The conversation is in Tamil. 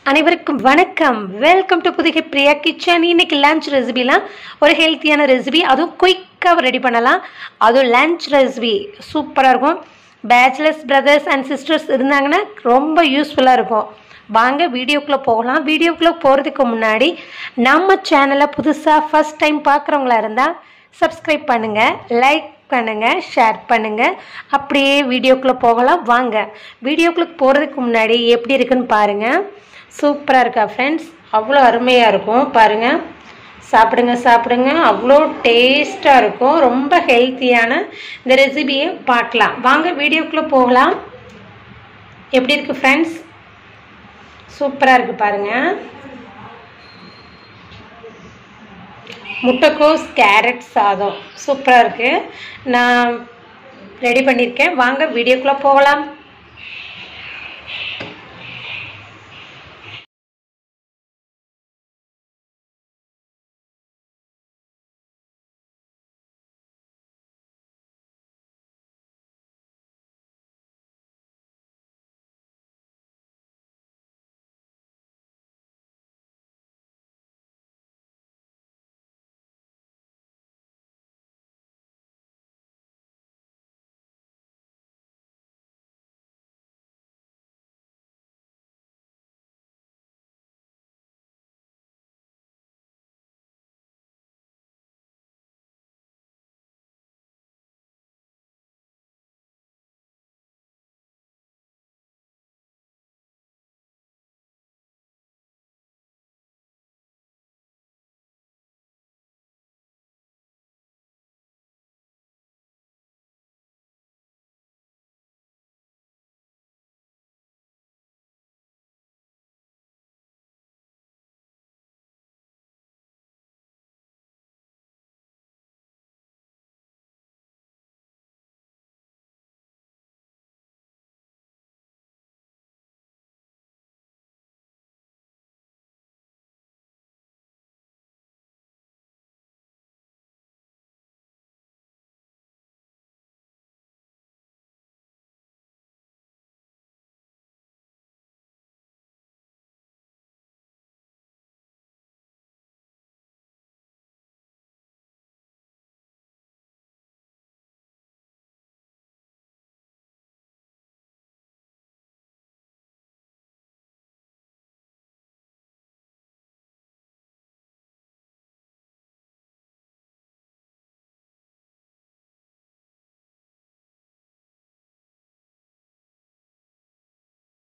அனைவருக்கும் வணக்கம். வெல்கம் டு புதிய பிரியா கிச்சன். இன்னைக்கு லஞ்ச் ரெசிபிலாம் ஒரு ஹெல்த்தியான ரெசிபி, அதுவும் குயிக்காக ரெடி பண்ணலாம். அதுவும் லஞ்ச் ரெசிபி சூப்பராக இருக்கும். பேச்சுலர்ஸ் பிரதர்ஸ் அண்ட் சிஸ்டர்ஸ் இருந்தாங்கன்னா ரொம்ப யூஸ்ஃபுல்லாக இருக்கும். வாங்க வீடியோக்குள்ளே போகலாம். வீடியோக்குள்ளே போகிறதுக்கு முன்னாடி நம்ம சேனலை புதுசாக ஃபஸ்ட் டைம் பார்க்குறவங்களா இருந்தால் சப்ஸ்கிரைப் பண்ணுங்கள், லைக் பண்ணுங்கள், ஷேர் பண்ணுங்கள். அப்படியே வீடியோக்குள்ளே போகலாம். வாங்க வீடியோக்குள்ளே போகிறதுக்கு முன்னாடி எப்படி இருக்குன்னு பாருங்கள். சூப்பராக இருக்கா ஃப்ரெண்ட்ஸ்? அவ்வளோ அருமையாக இருக்கும். பாருங்கள், சாப்பிடுங்க சாப்பிடுங்க, அவ்வளோ டேஸ்ட்டாக இருக்கும். ரொம்ப ஹெல்த்தியான இந்த ரெசிபியை பார்க்கலாம். வாங்க வீடியோக்குள்ளே போகலாம். எப்படி இருக்குது ஃப்ரெண்ட்ஸ்? சூப்பராக இருக்குது பாருங்கள். முட்டைக்கோஸ் கேரட் சாதம் சூப்பராக இருக்குது. நான் ரெடி பண்ணியிருக்கேன். வாங்க வீடியோக்குள்ளே போகலாம்.